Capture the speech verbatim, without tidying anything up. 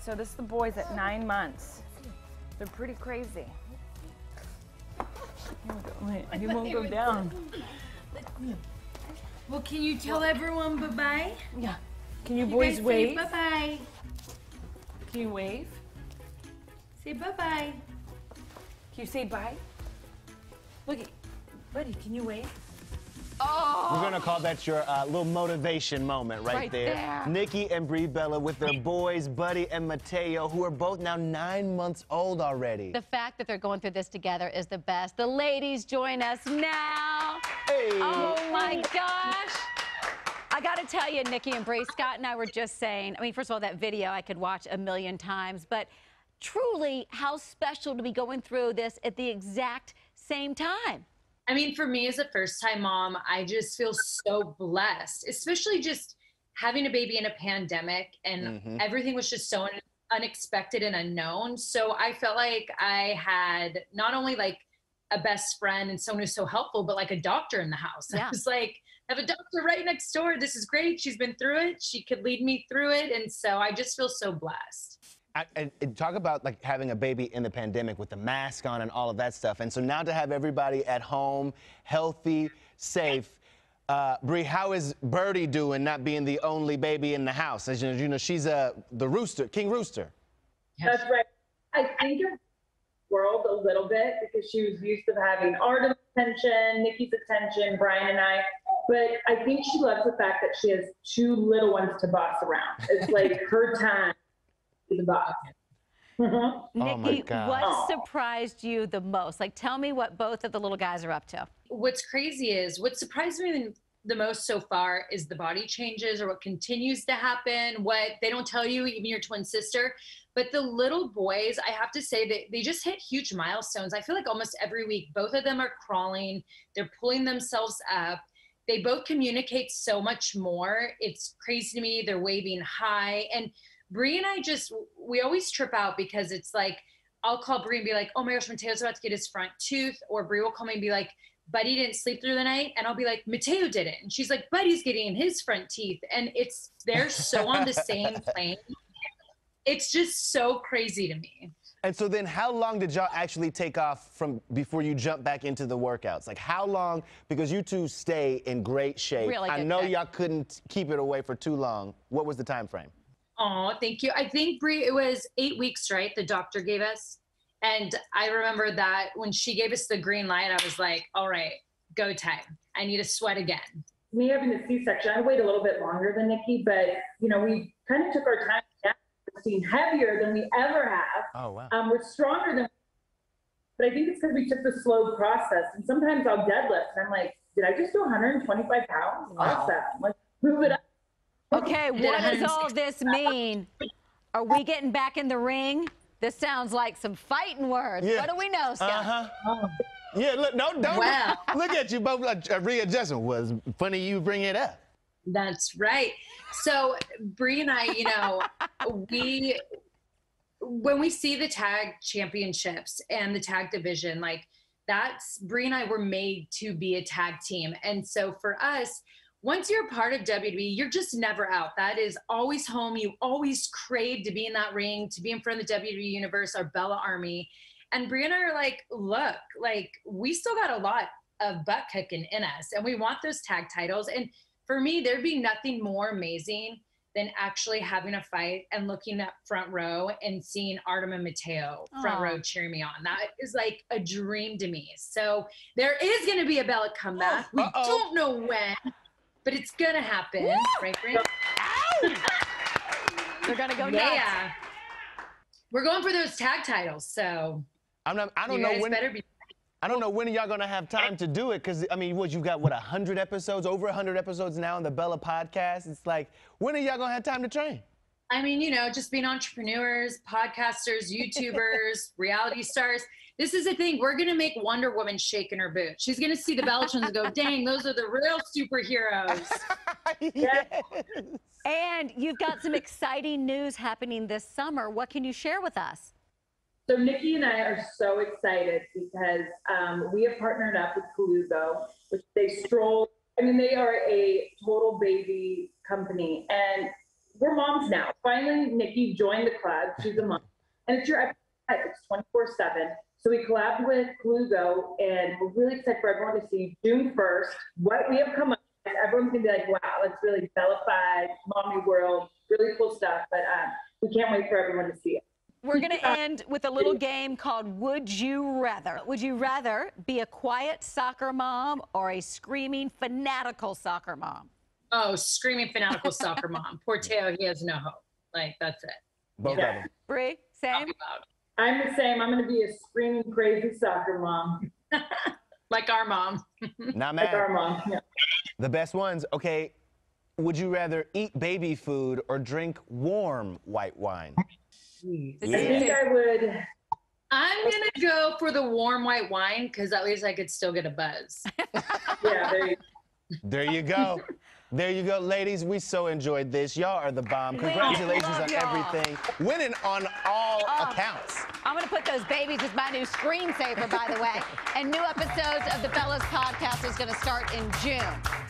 so this is the boys at nine months. They're pretty crazy. Wait, he won't go down. Well, can you tell everyone bye-bye? Yeah. Can you boys wave? Bye-bye. Can you wave? Say bye-bye. Can you say bye? Look, buddy, can you wave? Oh. We're gonna call that your uh, little motivation moment right, right there. there. Nikki and Brie Bella with their boys, Buddy and Matteo, who are both now nine months old already. The fact that they're going through this together is the best. The ladies join us now. Hey. Oh my gosh. I gotta tell you, Nikki and Brie, Scott and I were just saying, I mean, first of all, that video I could watch a million times, but truly, how special to be going through this at the exact same time. I mean, for me as a first-time mom, I just feel so blessed, especially just having a baby in a pandemic, and mm-hmm. everything was just so un unexpected and unknown. So I felt like I had not only like a best friend and someone who's so helpful, but like a doctor in the house. Yeah. I was like, I have a doctor right next door. This is great. She's been through it. She could lead me through it. And so I just feel so blessed. I, I, talk about like having a baby in the pandemic with the mask on and all of that stuff. And so now to have everybody at home, healthy, safe. Uh, Brie, how is Birdie doing not being the only baby in the house? As you know, you know she's uh, the rooster, King Rooster. That's right. I think of the world a little bit because she was used to having Artem's attention, Nikki's attention, Brian and I. But I think she loves the fact that she has two little ones to boss around. It's like her time. The box. Mm-hmm. Oh Nikki, God. what surprised you the most? Like, tell me what both of the little guys are up to. What's crazy is, what surprised me the most so far is the body changes, or what continues to happen, what they don't tell you, even your twin sister. But the little boys, I have to say that they just hit huge milestones. I feel like almost every week, both of them are crawling, they're pulling themselves up. They both communicate so much more. It's crazy to me. They're waving high. And Brie and I just, we always trip out because it's like, I'll call Brie and be like, oh my gosh, Matteo's about to get his front tooth. Or Brie will call me and be like, Buddy didn't sleep through the night. And I'll be like, Matteo didn't. And she's like, Buddy's getting his front teeth. And it's, they're so on the same plane. It's just so crazy to me. And so then how long did y'all actually take off from before you jump back into the workouts? Like how long, because you two stay in great shape. Really I good know shape. y'all couldn't keep it away for too long. What was the time frame? Oh, thank you. I think, Brie, it was eight weeks, right? The doctor gave us. And I remember that when she gave us the green light, I was like, all right, go time. I need to sweat again. Me having a C-section, I wait a little bit longer than Nikki, but, you know, we kind of took our time down. We're seeing heavier than we ever have. Oh, wow. Um, we're stronger than, but I think it's because we took the slow process. And sometimes I'll deadlift, and I'm like, did I just do one hundred twenty-five pounds? Wow. Awesome. Let's move it up. Okay, what does all this mean? Are we getting back in the ring? This sounds like some fighting words. Yeah. What do we know, Scott? Uh-huh. Oh. Yeah, look, no, don't. Wow. Look at you both like uh, readjusting. Was funny you bring it up. That's right. So Brie and I, you know, we, when we see the tag championships and the tag division, like that's, Brie and I were made to be a tag team. And so for us, once you're a part of W W E, you're just never out. That is always home. You always crave to be in that ring, to be in front of the W W E Universe, our Bella Army. And Brie and I are like, look, like we still got a lot of butt kicking in us, and we want those tag titles. And for me, there'd be nothing more amazing than actually having a fight and looking at front row and seeing Artem and Matteo front Aww. row cheering me on. That is like a dream to me. So there is going to be a Bella comeback. We Uh-oh. don't know when, but it's gonna happen, Woo! right, Brie? They're gonna go nuts. Yeah, we're going for those tag titles. So I'm not. I don't you know guys when. better be. I don't know when y'all gonna have time to do it, because I mean, what you got? What a hundred episodes, over a hundred episodes now on the Bella podcast. It's like, when are y'all gonna have time to train? I mean, you know, just being entrepreneurs, podcasters, YouTubers, reality stars. This is the thing. We're going to make Wonder Woman shake in her boots. She's going to see the Bella twins and go, dang, those are the real superheroes. Yes. And you've got some exciting news happening this summer. What can you share with us? So Nikki and I are so excited because um, we have partnered up with Colugo, which they stroll. I mean, they are a total baby company. And we're moms now. Finally, Nikki joined the club. She's a mom. And it's your every life. It's twenty-four seven. So we collabed with Colugo, and we're really excited for everyone to see June first what we have come up with. Everyone's going to be like, wow, it's really Bella-fied, mommy world, really cool stuff. But um, we can't wait for everyone to see it. We're going to end with a little game called Would You Rather. Would you rather be a quiet soccer mom or a screaming, fanatical soccer mom? Oh, screaming fanatical soccer mom. Poor Teo, he has no hope. Like, that's it. Both Yeah. of them. Brie, same? I'm the same. I'm going to be a screaming, crazy soccer mom. Like our mom. Not Like mad. our mom. Yeah. The best ones. Okay, would you rather eat baby food or drink warm white wine? This I is think big. I would. I'm going to go for the warm white wine because at least I could still get a buzz. Yeah, there you There you go. There you go, ladies. We so enjoyed this. Y'all are the bomb. Congratulations love on y'all. everything. Winning on all Oh. accounts. I'm going to put those babies as my new screensaver, by the way. And new episodes of the Bellas podcast is going to start in June.